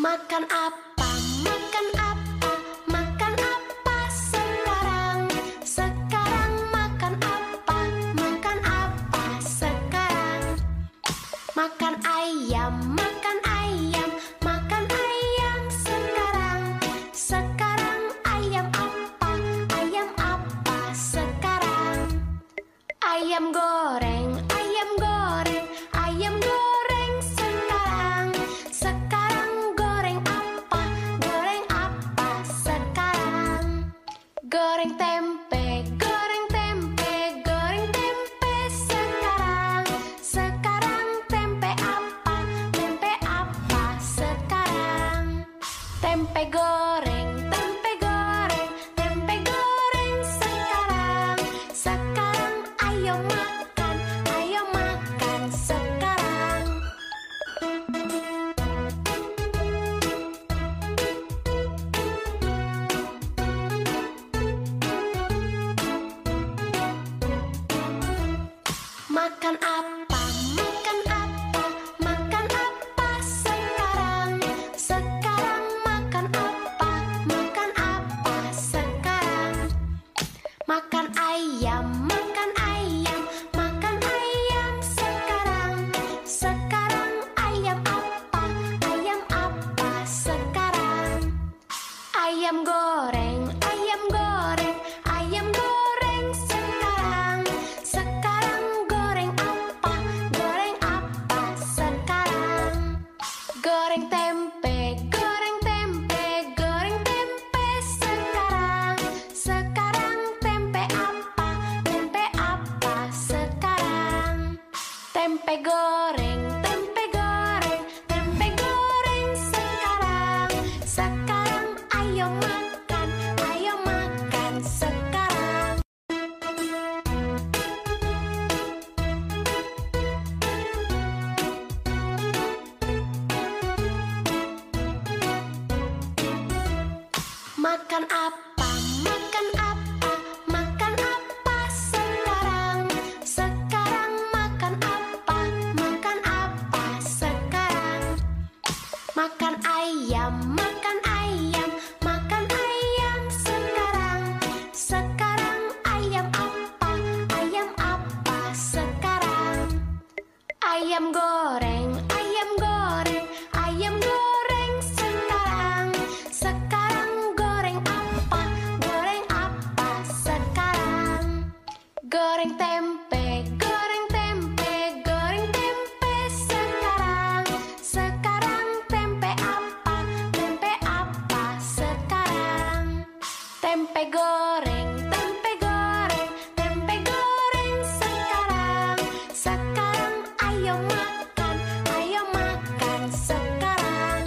Makan apa? Makan apa? Makan apa sekarang? Sekarang makan apa? Makan apa sekarang? Makan ayam, makan ayam, makan ayam sekarang. Sekarang ayam apa? Ayam apa sekarang? Ayam goreng, ayam goreng, ayam goreng sekarang. Sekarang goreng apa? Goreng apa sekarang? Goreng tempe, goreng tempe, goreng tempe sekarang. Sekarang tempe apa? Tempe apa sekarang? Tempe goreng, tempe goreng, tempe goreng sekarang. Sekarang ayo makan sekarang. Makan apa? Makan apa? Makan apa sekarang? Sekarang makan apa? Makan apa sekarang? Makan ayam, makan ayam, makan ayam sekarang. Sekarang ayam apa? Ayam apa sekarang? Ayam goreng, ayam goreng, ayam goreng sekarang. Sekarang goreng apa? Goreng apa sekarang? Goreng tempe, goreng tempe, goreng tempe sekarang. Sekarang tempe apa? Tempe apa sekarang? Tempe goreng, tempe goreng, tempe goreng sekarang. Sekarang ayo makan sekarang. Makan apa? Makan apa? Makan apa sekarang? Sekarang makan apa? Makan apa sekarang? Makan ayam, makan ayam, makan ayam sekarang. Sekarang ayam apa? Ayam apa sekarang? Ayam goreng, ayam goreng, ayam goreng sekarang. Sekarang goreng apa? Goreng apa sekarang? Goreng tempe, goreng tempe, goreng tempe sekarang. Sekarang tempe apa? Tempe apa sekarang? Tempe goreng, tempe goreng, tempe goreng sekarang. Sekarang ayo makan sekarang.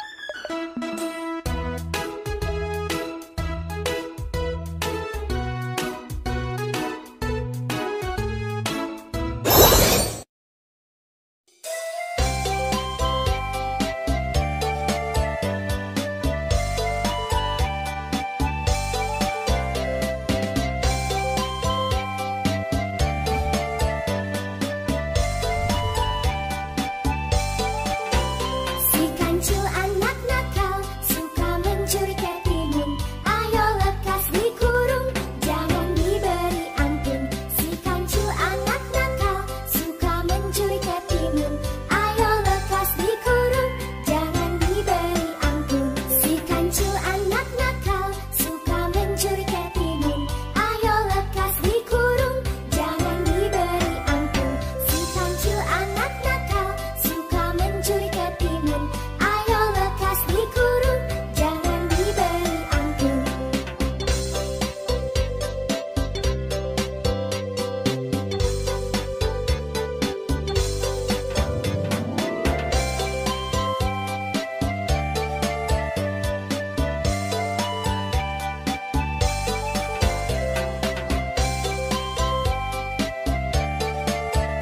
Si kancil anak nakal suka mencuri ketimun. Ayo lekas dikurung, jangan diberi ampun. Si kancil anak nakal suka mencuri ketimun. Ayo lekas dikurung, jangan diberi ampun. Si kancil anak nakal suka mencuri ketimun. Ayo lekas dikurung, jangan diberi ampun. Si kancil anak nakal suka mencuri ketimun. Ayo lekas dikurung, jangan diberi ampun.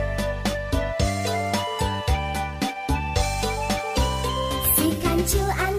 Si kancil